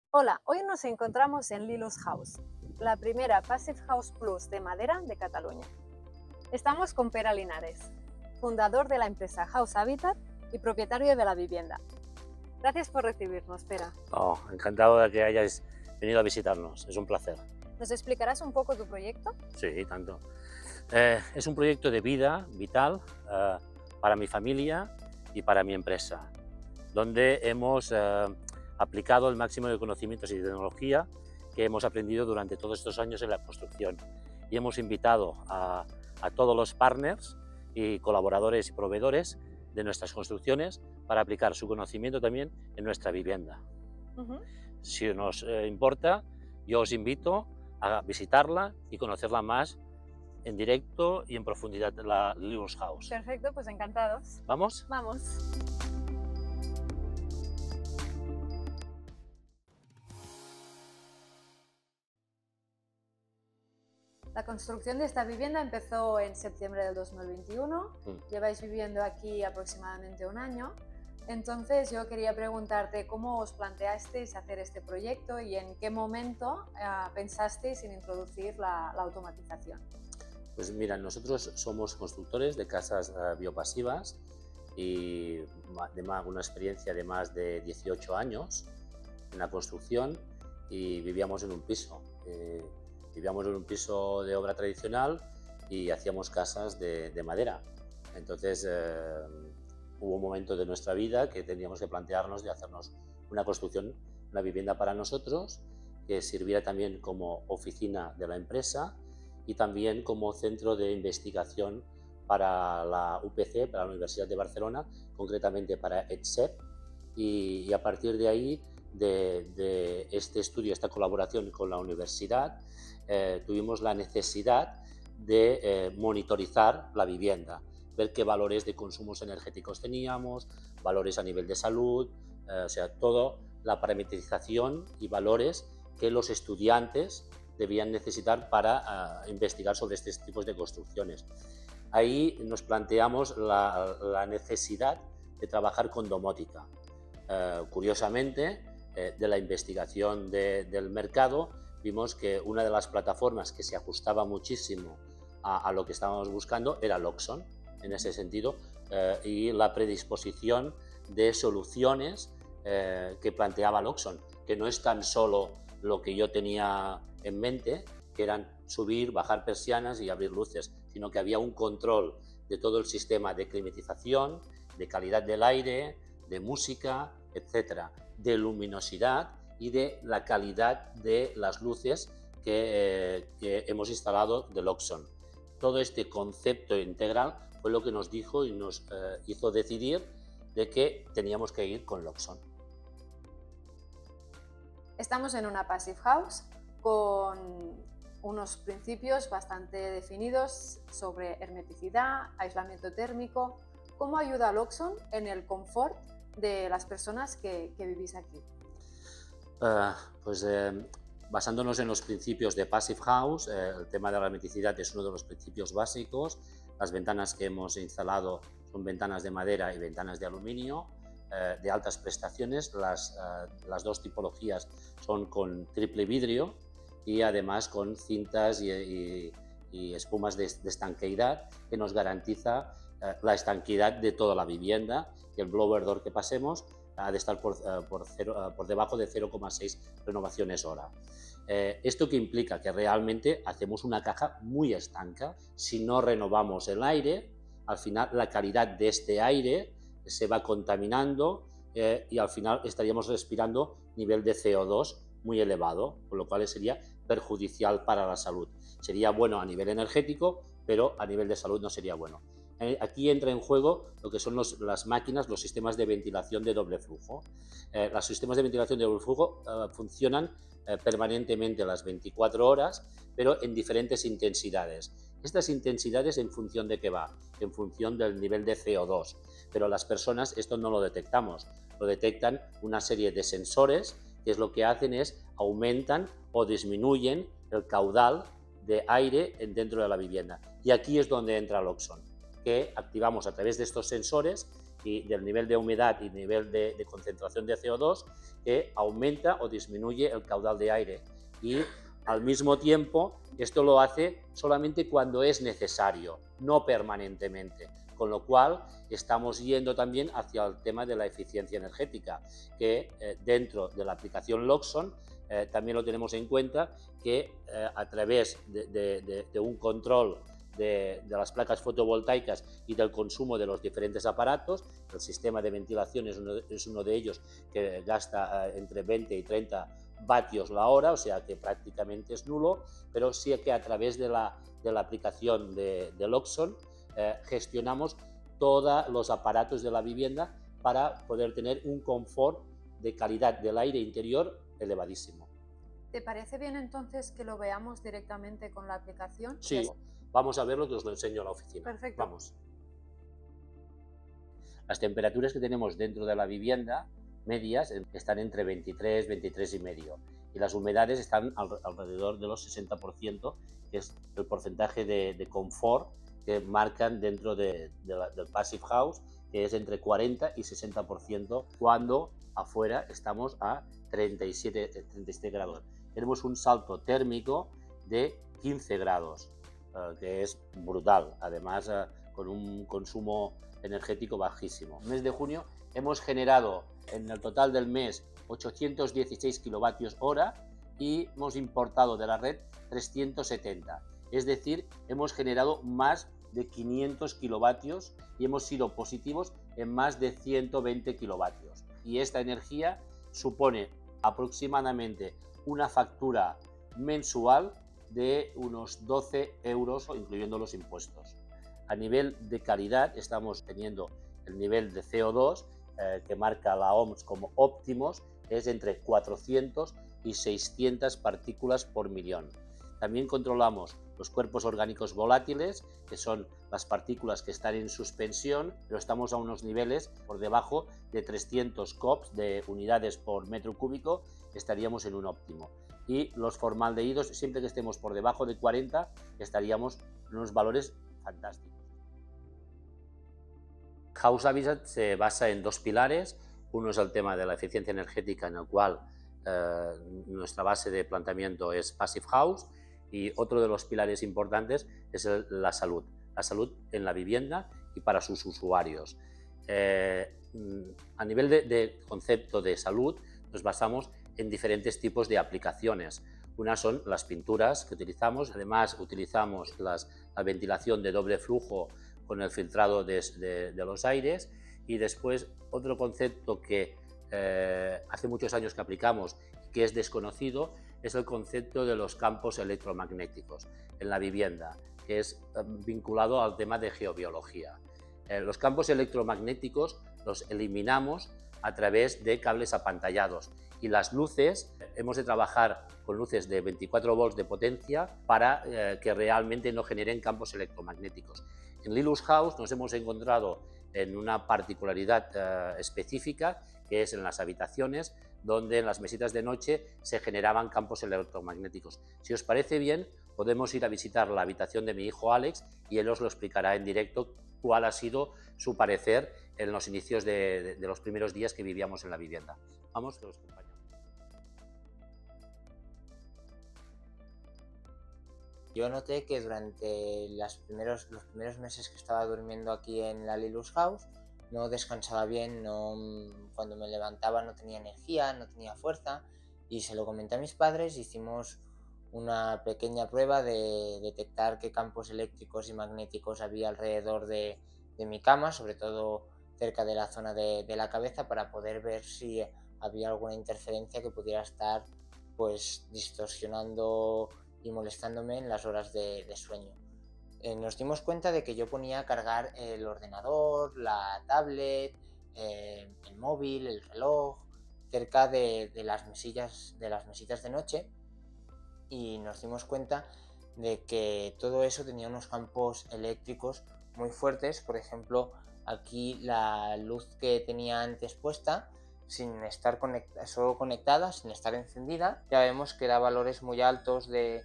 Hola, hoy nos encontramos en Lilus House, la primera Passive House Plus de madera de Cataluña. Estamos con Pere Linares, fundador de la empresa House Habitat y propietario de la vivienda. Gracias por recibirnos, Pere. Oh, encantado de que hayáis venido a visitarnos, es un placer. ¿Nos explicarás un poco tu proyecto? Sí, tanto. Es un proyecto de vida vital para mi familia y para mi empresa, donde hemos aplicado el máximo de conocimientos y de tecnología que hemos aprendido durante todos estos años en la construcción. Y hemos invitado a todos los partners y colaboradores y proveedores de nuestras construcciones para aplicar su conocimiento también en nuestra vivienda. Si nos importa, yo os invito a visitarla y conocerla más en directo y en profundidad, la Lilus House. Perfecto, pues encantados. ¿Vamos? Vamos. La construcción de esta vivienda empezó en septiembre del 2021. Lleváis viviendo aquí aproximadamente un año. Entonces yo quería preguntarte cómo os planteasteis hacer este proyecto y en qué momento pensasteis en introducir la automatización. Pues mira, nosotros somos constructores de casas biopasivas y una experiencia de más de 18 años en la construcción, y vivíamos en un piso. Vivíamos en un piso de obra tradicional y hacíamos casas de madera. Entonces hubo un momento de nuestra vida que teníamos que plantearnos de hacernos una construcción, una vivienda para nosotros, que sirviera también como oficina de la empresa y también como centro de investigación para la UPC, para la Universidad de Barcelona, concretamente para EDCEP, y a partir de ahí, de este estudio, esta colaboración con la universidad, tuvimos la necesidad de monitorizar la vivienda, ver qué valores de consumos energéticos teníamos, valores a nivel de salud, o sea, toda la parametrización y valores que los estudiantes debían necesitar para investigar sobre estos tipos de construcciones. Ahí nos planteamos la necesidad de trabajar con domótica. Curiosamente, de la investigación del mercado, vimos que una de las plataformas que se ajustaba muchísimo a lo que estábamos buscando era Loxon, en ese sentido, y la predisposición de soluciones que planteaba Loxon, que no es tan solo lo que yo tenía en mente, que eran subir, bajar persianas y abrir luces, sino que había un control de todo el sistema de climatización, de calidad del aire, de música, etcétera, de luminosidad y de la calidad de las luces que hemos instalado de Loxon. Todo este concepto integral fue lo que nos dijo y nos hizo decidir de que teníamos que ir con Loxon. Estamos en una Passive House con unos principios bastante definidos sobre hermeticidad, aislamiento térmico. ¿Cómo ayuda Loxon en el confort de las personas que vivís aquí? Basándonos en los principios de Passive House, el tema de la hermeticidad es uno de los principios básicos. Las ventanas que hemos instalado son ventanas de madera y ventanas de aluminio, de altas prestaciones. Las dos tipologías son con triple vidrio y además con cintas y espumas de estanqueidad, que nos garantiza la estanqueidad de toda la vivienda, y el blower door que pasemos ha de estar por debajo de 0,6 renovaciones hora. ¿Esto qué implica? Que realmente hacemos una caja muy estanca. Si no renovamos el aire, al final la calidad de este aire se va contaminando y al final estaríamos respirando nivel de CO2 muy elevado, con lo cual sería perjudicial para la salud. Sería bueno a nivel energético, pero a nivel de salud no sería bueno. Aquí entra en juego lo que son las máquinas, los sistemas de ventilación de doble flujo. Los sistemas de ventilación de doble flujo funcionan permanentemente las 24 horas, pero en diferentes intensidades. Estas intensidades, ¿en función de qué va? En función del nivel de CO2. Pero las personas esto no lo detectamos. Lo detectan una serie de sensores que lo que hacen es aumentan o disminuyen el caudal de aire dentro de la vivienda. Y aquí es donde entra Loxon, que activamos a través de estos sensores y del nivel de humedad y nivel de concentración de CO2 que aumenta o disminuye el caudal de aire. Y al mismo tiempo, esto lo hace solamente cuando es necesario, no permanentemente. Con lo cual, estamos yendo también hacia el tema de la eficiencia energética, que dentro de la aplicación Loxon también lo tenemos en cuenta, que a través de un control de las placas fotovoltaicas y del consumo de los diferentes aparatos, el sistema de ventilación es uno de ellos que gasta entre 20 y 30 vatios la hora, o sea que prácticamente es nulo, pero sí que a través de la aplicación de Loxon gestionamos todos los aparatos de la vivienda para poder tener un confort de calidad del aire interior elevadísimo. ¿Te parece bien entonces que lo veamos directamente con la aplicación? Sí, vamos a verlo, que os lo enseño en la oficina. Perfecto. Vamos. Las temperaturas que tenemos dentro de la vivienda medias están entre 23, 23 y medio, y las humedades están alrededor de los 60%, que es el porcentaje de confort que marcan dentro del Passive House, que es entre 40 y 60%, cuando afuera estamos a 37 grados. Tenemos un salto térmico de 15 grados, que es brutal, además con un consumo energético bajísimo. En el mes de junio hemos generado en el total del mes 816 kilovatios hora y hemos importado de la red 370. Es decir, hemos generado más de 500 kilovatios y hemos sido positivos en más de 120 kilovatios. Y esta energía supone aproximadamente una factura mensual de unos 12 euros, incluyendo los impuestos. A nivel de calidad estamos teniendo el nivel de CO2 que marca la OMS como óptimos, es entre 400 y 600 partículas por millón. También controlamos los cuerpos orgánicos volátiles, que son las partículas que están en suspensión, pero estamos a unos niveles por debajo de 300 COPS de unidades por metro cúbico, estaríamos en un óptimo. Y los formaldehídos, siempre que estemos por debajo de 40, estaríamos en unos valores fantásticos. House Habitat se basa en dos pilares. Uno es el tema de la eficiencia energética, en el cual nuestra base de planteamiento es Passive House, y otro de los pilares importantes es la salud en la vivienda y para sus usuarios. A nivel de concepto de salud, nos basamos en diferentes tipos de aplicaciones. Unas son las pinturas que utilizamos, además utilizamos la ventilación de doble flujo con el filtrado de los aires, y después otro concepto que hace muchos años que aplicamos y que es desconocido es el concepto de los campos electromagnéticos en la vivienda, que es vinculado al tema de geobiología. Los campos electromagnéticos los eliminamos a través de cables apantallados, y las luces, hemos de trabajar con luces de 24 volts de potencia para que realmente no generen campos electromagnéticos. En Lilus House nos hemos encontrado en una particularidad específica, que es en las habitaciones, donde en las mesitas de noche se generaban campos electromagnéticos. Si os parece bien, podemos ir a visitar la habitación de mi hijo Alex y él os lo explicará en directo cuál ha sido su parecer en los inicios de los primeros días que vivíamos en la vivienda. Vamos, que os acompañamos. Yo noté que durante los primeros meses que estaba durmiendo aquí en la Lilus House no descansaba bien, cuando me levantaba no tenía energía, no tenía fuerza, y se lo comenté a mis padres. Hicimos una pequeña prueba de detectar qué campos eléctricos y magnéticos había alrededor de mi cama, sobre todo cerca de la zona de la cabeza, para poder ver si había alguna interferencia que pudiera estar pues distorsionando y molestándome en las horas de sueño. Nos dimos cuenta de que yo ponía a cargar el ordenador, la tablet, el móvil, el reloj, cerca de las mesitas de noche, y nos dimos cuenta de que todo eso tenía unos campos eléctricos muy fuertes. Por ejemplo, aquí la luz que tenía antes puesta, sin estar solo conectada, sin estar encendida, ya vemos que da valores muy altos de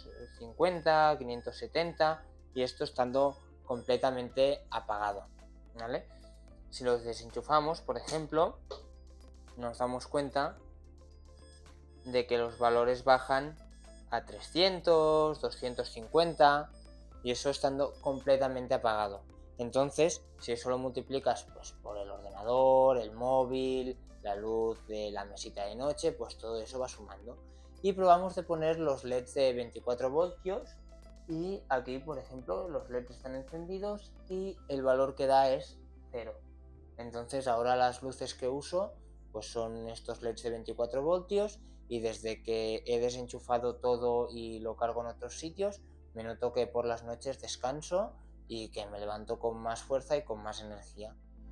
550, 570, y esto estando completamente apagado. ¿vale? Si los desenchufamos, por ejemplo, nos damos cuenta de que los valores bajan a 300, 250 y eso estando completamente apagado. Entonces, si eso lo multiplicas pues, por el ordenador, el móvil, la luz de la mesita de noche, pues todo eso va sumando. Y probamos de poner los LEDs de 24 voltios y aquí, por ejemplo, los LEDs están encendidos y el valor que da es 0. Entonces ahora las luces que uso pues son estos LEDs de 24 voltios y desde que he desenchufado todo y lo cargo en otros sitios, me noto que por las noches descanso y que me levanto con más fuerza y con más energía.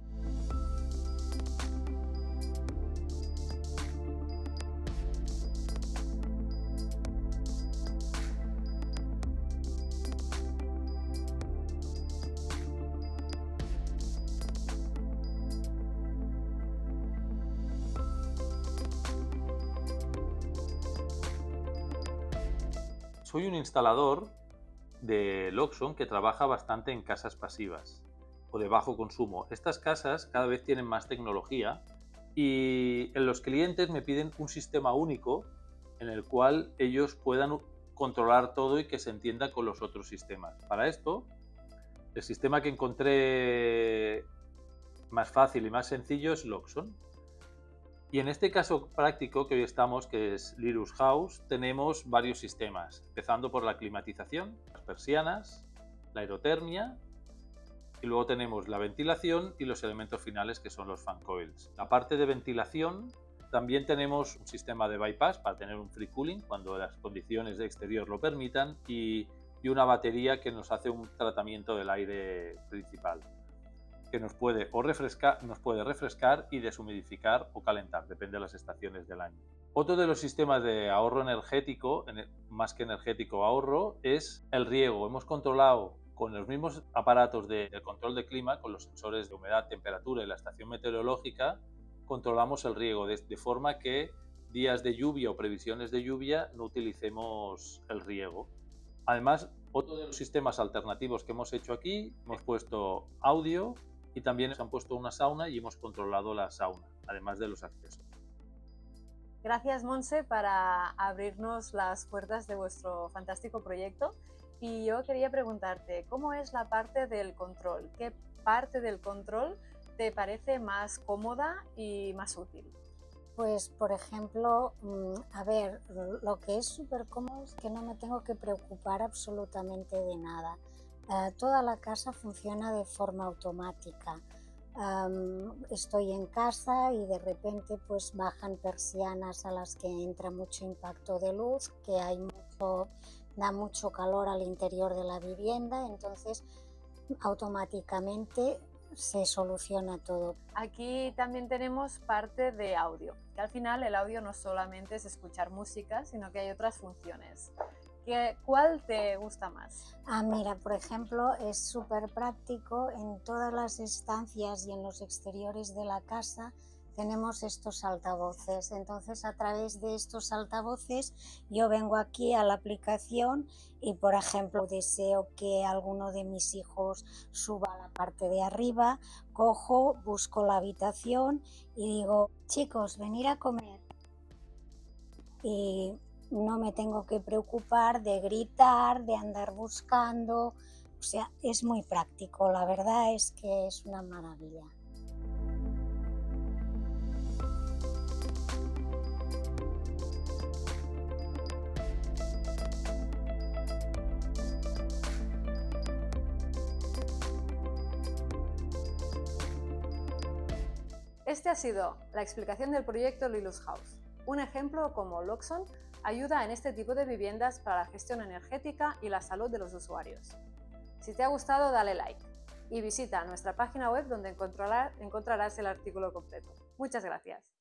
Soy un instalador de Loxon que trabaja bastante en casas pasivas o de bajo consumo. Estas casas cada vez tienen más tecnología y los clientes me piden un sistema único en el cual ellos puedan controlar todo y que se entienda con los otros sistemas. Para esto, el sistema que encontré más fácil y más sencillo es Loxon. Y en este caso práctico que hoy estamos, que es Lilus House, tenemos varios sistemas, empezando por la climatización, las persianas, la aerotermia, y luego tenemos la ventilación y los elementos finales que son los fan coils. La parte de ventilación, también tenemos un sistema de bypass para tener un free cooling cuando las condiciones de exterior lo permitan y una batería que nos hace un tratamiento del aire principal, que nos puede refrescar y deshumidificar o calentar, depende de las estaciones del año. Otro de los sistemas de ahorro energético, más que energético ahorro, es el riego. Hemos controlado con los mismos aparatos de control de clima, con los sensores de humedad, temperatura y la estación meteorológica, controlamos el riego de forma que días de lluvia o previsiones de lluvia no utilicemos el riego. Además, otro de los sistemas alternativos que hemos hecho aquí, hemos puesto audio y también nos han puesto una sauna y hemos controlado la sauna, además de los accesos. Gracias, Montse, para abrirnos las puertas de vuestro fantástico proyecto. Y yo quería preguntarte, ¿cómo es la parte del control? ¿Qué parte del control te parece más cómoda y más útil? Pues, por ejemplo, a ver, lo que es súper cómodo es que no me tengo que preocupar absolutamente de nada. Toda la casa funciona de forma automática. Estoy en casa y de repente pues bajan persianas a las que entra mucho impacto de luz, que da mucho calor al interior de la vivienda, entonces automáticamente se soluciona todo. Aquí también tenemos parte de audio, que al final el audio no solamente es escuchar música, sino que hay otras funciones. ¿Cuál te gusta más? Mira, por ejemplo, es súper práctico. En todas las estancias y en los exteriores de la casa tenemos estos altavoces. Entonces, a través de estos altavoces yo vengo aquí a la aplicación y, por ejemplo, deseo que alguno de mis hijos suba a la parte de arriba, cojo, busco la habitación y digo, chicos, venid a comer. Y no me tengo que preocupar de gritar, de andar buscando, o sea, es muy práctico, la verdad es que es una maravilla. Este ha sido la explicación del proyecto Lilus House. Un ejemplo como Loxon ayuda en este tipo de viviendas para la gestión energética y la salud de los usuarios. Si te ha gustado, dale like y visita nuestra página web donde encontrarás el artículo completo. Muchas gracias.